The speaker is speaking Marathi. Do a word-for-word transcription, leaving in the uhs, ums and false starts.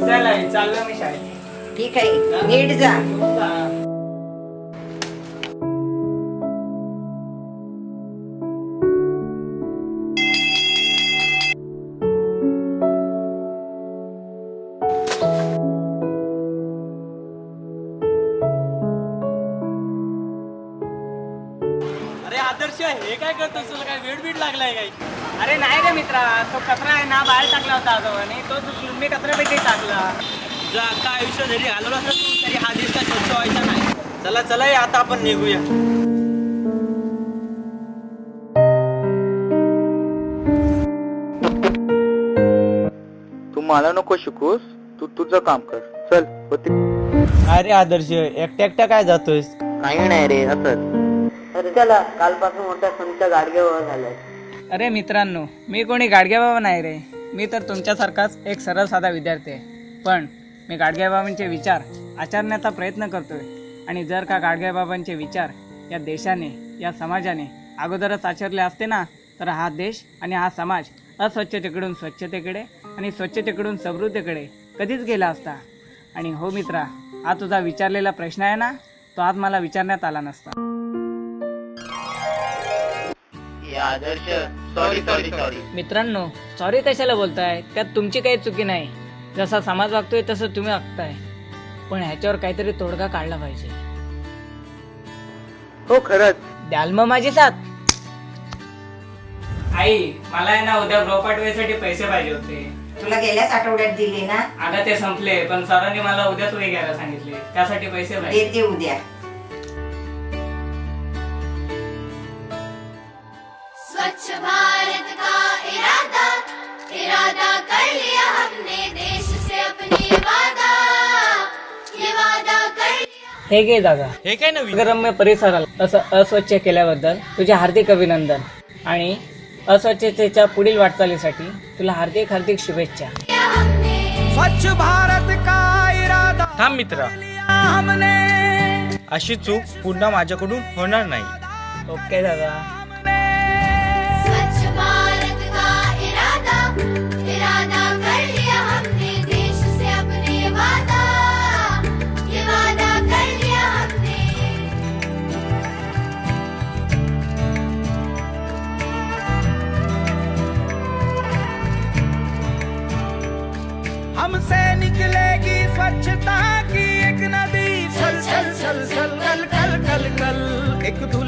चल आई चाललो मी शाळेत. ठीक आहे, नीट जा. अरे आदर्श हे काय करतोस? तुला काय वेळ बीड लागलाय काय? अरे नाही रे मित्रा, तो कचरा आहे ना बाहेर टाकला होता आजोबाने, तो मी कचऱ्यापेटीत टाकला. तुझं अख्खा आयुष्य जरी घालवलं असलं तरी हा देश काय स्वच्छ व्हायचा नाही. चला चला आता आपण निघूया. तू मला नको शिकूस, तू तुझं काम कर. चल होते. अरे आदर्श एकट्या एकट्या काय जातोयस? काही नाही रे, असं. अरे चला, कालपासून मोठ्या संत गाडगेबाबा झालाय. अरे मित्रांनो, मी कोणी गाडगेबाबा नाही रे. मी तर तुमच्यासारखाच एक सरळ साधा विद्यार्थी आहे. पण मी गाडगेबाबांचे विचार आचरण्याचा प्रयत्न करतोय. आणि जर का गाडगेबाबांचे विचार या देशाने, या समाजाने अगोदरच आचरले असते ना, तर हा देश आणि हा समाज अस्वच्छतेकडून स्वच्छतेकडे आणि स्वच्छतेकडून समृद्धीकडे कधीच गेला असता. आणि हो मित्रा, हा तुझा विचारलेला प्रश्न आहे ना, तो आज मला विचारण्यात आला नसता. Adarsh sorry sorry sorry. मित्रांनो, सॉरी कशाला बोलताय? त्यात तुमची काही चुकी नाही. जसा समाज वागतोय तसं तुम्ही वागताय. पण ह्याच्यावर काहीतरी तोडगा काढला पाहिजे. हो खरंच. द्याल मग माझी साथ. आई, मला आहे ना उद्या गृहपाठवायसाठी पैसे पाहिजे होते. तुला गेल्याच आठवड्यात दिले ना? अगं ते संपले, पण सरांनी मला उद्याच वही घ्यायला सांगितले. त्यासाठी पैसे पाहिजे. देते उद्या. स्वच्छ भारत का इरादा इरादा कर लिया हमने देश से अपने वादा ये वादा कर लिया. हे घे जागा. हे काय नवीन रम्य परिसराला असं अस्वच्छ केल्याबद्दल तुझे हार्दिक अभिनंदन. आणि अस्वच्छतेच्या पुढील वाटचालीसाठी तुला हार्दिक हार्दिक शुभेच्छा. स्वच्छ भारत का इरादा. थांब मित्रा, हमने अशी चूक पुन्हा माझ्याकडून होणार नाही. ओके दादा. स्वच्छ भारत का इरादा इरादा कर लिया हमने देश से अपने वादा ये वादा कर लिया हमने. हमसे निकलेगी स्वच्छता की एक नदी. चल चल चल चल कल कल कल कल एक